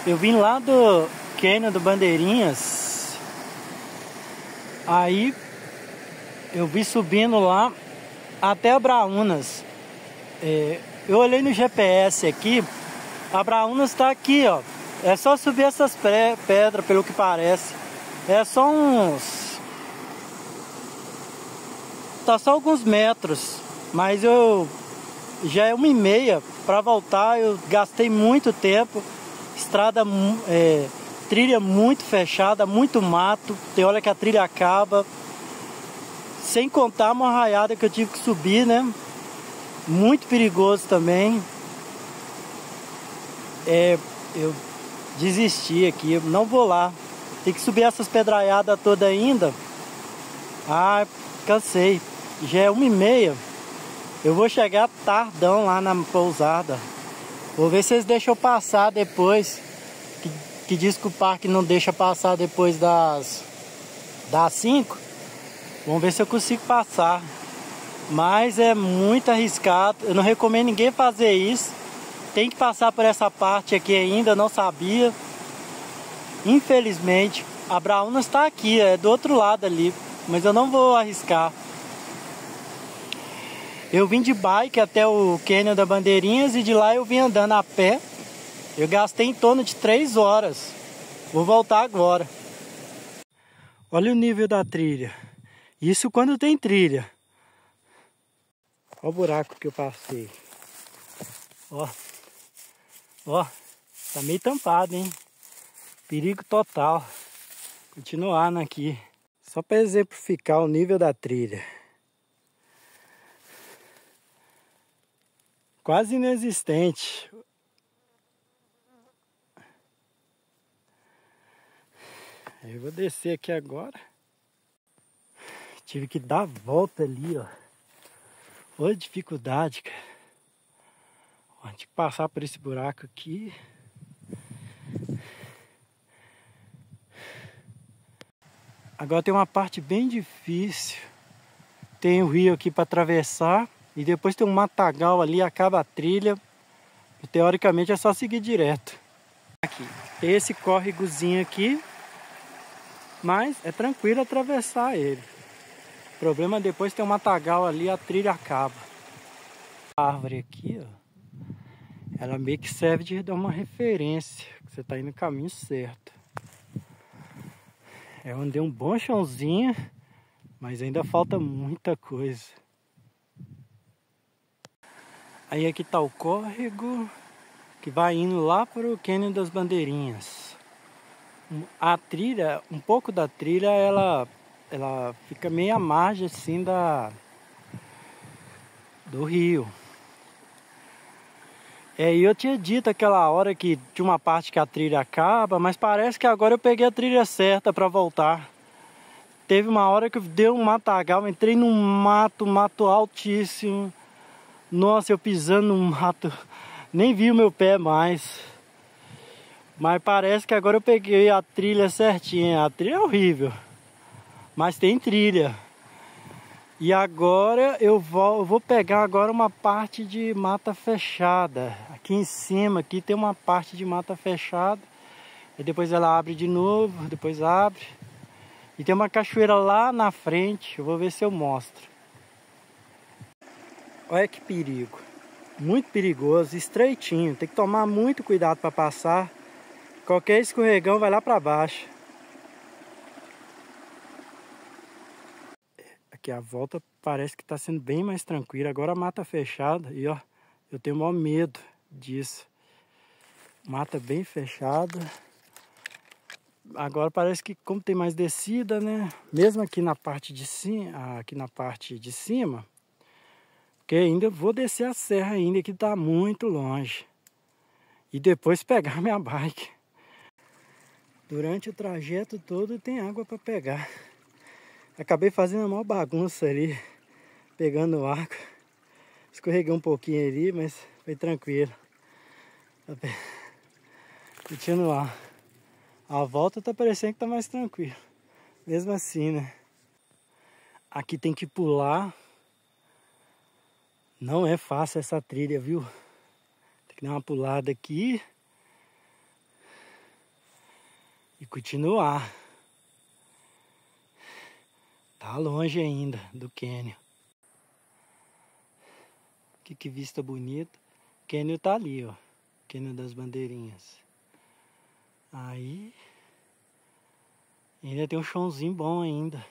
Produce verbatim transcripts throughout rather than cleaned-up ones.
Eu vim lá do Cânion do Bandeirinhas. Aí eu vim subindo lá até Abraúnas. É, eu olhei no G P S aqui. Abraúnas está aqui, ó. É só subir essas pedras, pelo que parece. É só uns... Tá só alguns metros. Mas eu... Já é uma e meia. Para voltar eu gastei muito tempo. Estrada... É, trilha muito fechada, muito mato. Tem hora que a trilha acaba. Sem contar uma arraiada que eu tive que subir, né? Muito perigoso também. É... Eu... Desisti aqui, eu não vou lá. Tem que subir essas pedraiadas todas ainda. Ah, cansei. Já é uma e meia. Eu vou chegar tardão lá na pousada. Vou ver se eles deixam eu passar depois. Que, que diz que o parque não deixa passar depois das das cinco. Vamos ver se eu consigo passar. Mas é muito arriscado. Eu não recomendo ninguém fazer isso. Tem que passar por essa parte aqui ainda, não sabia. Infelizmente, Abraúnas está aqui, é do outro lado ali. Mas eu não vou arriscar. Eu vim de bike até o Cânion da Bandeirinhas e de lá eu vim andando a pé. Eu gastei em torno de três horas. Vou voltar agora. Olha o nível da trilha. Isso quando tem trilha. Olha o buraco que eu passei. Ó. Ó, tá meio tampado, hein? Perigo total. Continuando aqui. Só para exemplificar o nível da trilha. Quase inexistente. Eu vou descer aqui agora. Tive que dar a volta ali, ó. Olha a dificuldade, cara. Tem que passar por esse buraco aqui. Agora tem uma parte bem difícil. Tem o rio aqui para atravessar. E depois tem um matagal ali, acaba a trilha. E teoricamente é só seguir direto. Aqui. Tem esse córregozinho aqui. Mas é tranquilo atravessar ele. O problema é depois tem um matagal ali, a trilha acaba. A árvore aqui, ó. Ela meio que serve de dar uma referência, que você está indo no caminho certo. Eu andei um bom chãozinho, mas ainda falta muita coisa. Aí aqui está o córrego, que vai indo lá para o Cânion das Bandeirinhas. A trilha, um pouco da trilha, ela, ela fica meio à margem assim da, do rio. É, e eu tinha dito aquela hora que tinha uma parte que a trilha acaba, mas parece que agora eu peguei a trilha certa para voltar. Teve uma hora que deu um matagal, entrei num mato, mato altíssimo. Nossa, eu pisando no mato, nem vi o meu pé mais. Mas parece que agora eu peguei a trilha certinha. A trilha é horrível, mas tem trilha. E agora eu vou, eu vou pegar agora uma parte de mata fechada. Aqui em cima aqui tem uma parte de mata fechada. E depois ela abre de novo, depois abre. E tem uma cachoeira lá na frente. Eu vou ver se eu mostro. Olha que perigo. Muito perigoso, estreitinho. Tem que tomar muito cuidado para passar. Qualquer escorregão vai lá para baixo. Aqui a volta parece que está sendo bem mais tranquila. Agora a mata fechada. E ó, eu tenho o maior medo disso. Mata bem fechada. Agora parece que como tem mais descida, né? Mesmo aqui na parte de cima, aqui na parte de cima, porque ainda vou descer a serra ainda, que está muito longe. E depois pegar minha bike. Durante o trajeto todo tem água para pegar. Acabei fazendo a maior bagunça ali, pegando água. Escorreguei um pouquinho ali, mas foi tranquilo. Continuar. A volta tá parecendo que tá mais tranquilo. Mesmo assim, né? Aqui tem que pular. Não é fácil essa trilha, viu? Tem que dar uma pulada aqui. e continuar. Tá longe ainda do cânion. Que, que vista bonita. O cânion tá ali, ó. Cânion das Bandeirinhas. Aí ainda tem um chãozinho bom ainda.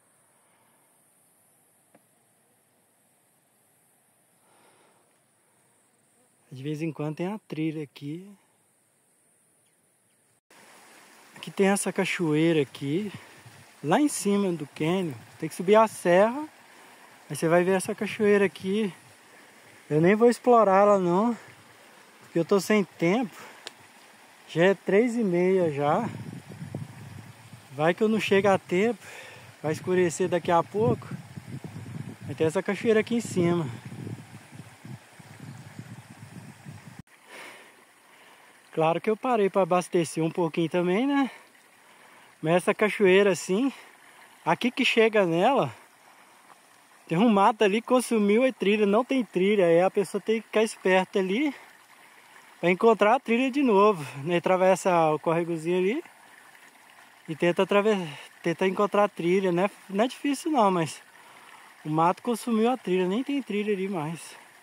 De vez em quando tem a trilha aqui. Aqui tem essa cachoeira aqui. Lá em cima do cânion. Tem que subir a serra. Aí você vai ver essa cachoeira aqui. Eu nem vou explorar ela não. Porque eu tô sem tempo. Já é três e meia já. Vai que eu não chego a tempo. Vai escurecer daqui a pouco. Vai ter essa cachoeira aqui em cima. Claro que eu parei para abastecer um pouquinho também, né? Mas essa cachoeira assim, aqui que chega nela, tem um mato ali que consumiu a trilha, não tem trilha. Aí a pessoa tem que ficar esperta ali para encontrar a trilha de novo, né? Atravessa o córregozinho ali e tenta, atravessar, tenta encontrar a trilha, né? Não é difícil não, mas o mato consumiu a trilha, nem tem trilha ali mais.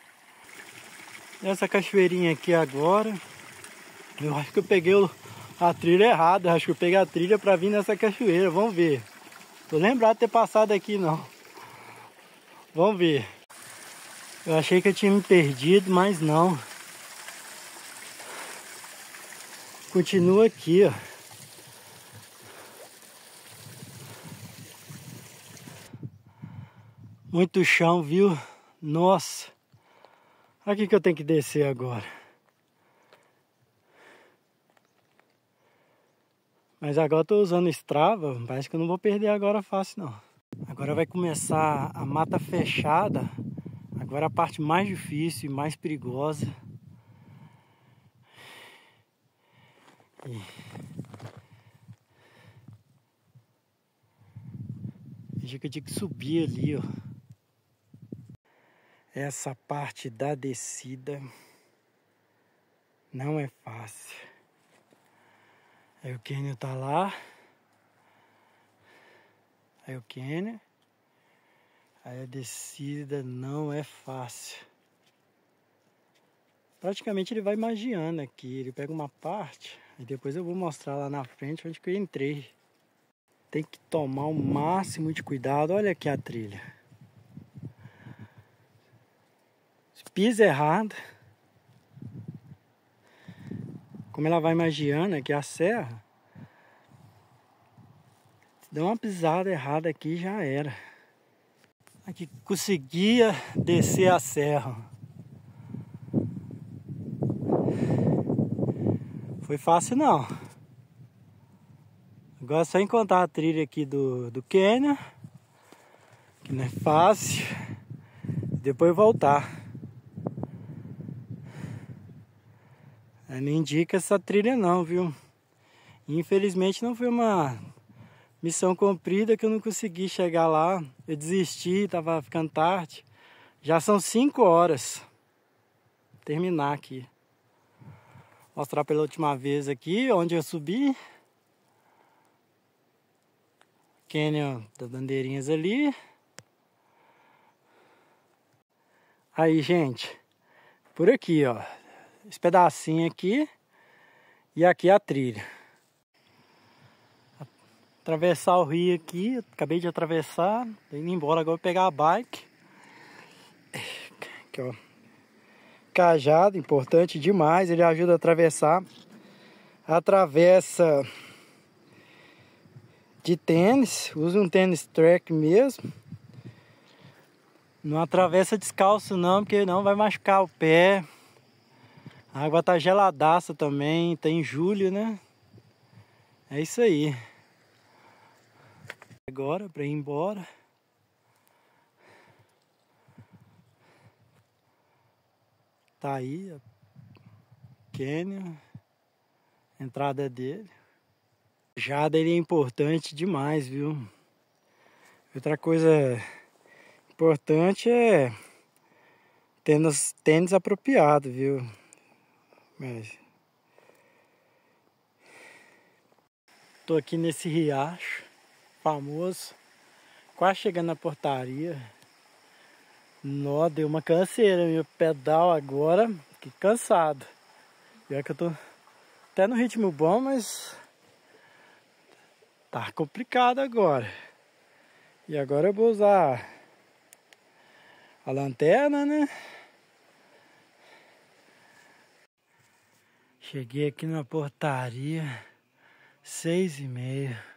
Essa cachoeirinha aqui agora, eu acho que eu peguei a trilha errada, acho que eu peguei a trilha para vir nessa cachoeira, vamos ver. Tô lembrado de ter passado aqui não. Vamos ver. Eu achei que eu tinha me perdido, mas não. Continua aqui, ó. Muito chão, viu? Nossa. Aqui que eu tenho que descer agora. Mas agora eu tô usando Strava, parece que eu não vou perder agora fácil não. Agora vai começar a mata fechada. Agora a parte mais difícil e mais perigosa. E... veja que eu tinha que subir ali, ó. Essa parte da descida não é fácil. Aí o cânion tá lá. Aí o cânion. Aí a descida não é fácil. Praticamente ele vai magiando aqui. Ele pega uma parte. E depois eu vou mostrar lá na frente onde que eu entrei. Tem que tomar o máximo de cuidado. Olha aqui a trilha. Se pisa errado. Como ela vai magiando aqui a serra. Se der uma pisada errada aqui já era. Aqui conseguia descer a serra. Foi fácil não. Agora é só encontrar a trilha aqui do, do cânion. Que não é fácil. Depois voltar. Eu não indica essa trilha não, viu? Infelizmente não foi uma missão cumprida que eu não consegui chegar lá. Eu desisti, tava ficando tarde. Já são cinco horas. Vou terminar aqui. Mostrar pela última vez aqui onde eu subi. Cânion das Bandeirinhas ali. Aí, gente. Por aqui, ó. Esse pedacinho aqui. E aqui a trilha. Atravessar o rio aqui. Acabei de atravessar. Tô indo embora agora, vou pegar a bike. Aqui, ó. Cajado, importante demais. Ele ajuda a atravessar. Atravessa de tênis. Usa um tênis track mesmo. Não atravessa descalço não, porque não vai machucar o pé. A água tá geladaça também, tá em julho, né? É isso aí. Agora, para ir embora. Tá aí, ó. Cânion. Entrada dele. Já dele é importante demais, viu? Outra coisa importante é tênis, tênis apropriado, viu? Mas... Tô aqui nesse riacho famoso, quase chegando na portaria. Nó, deu uma canseira, meu pedal agora, fiquei cansado. Pior que eu tô até no ritmo bom, mas tá complicado agora. E agora eu vou usar a lanterna, né? Cheguei aqui na portaria, seis e meia.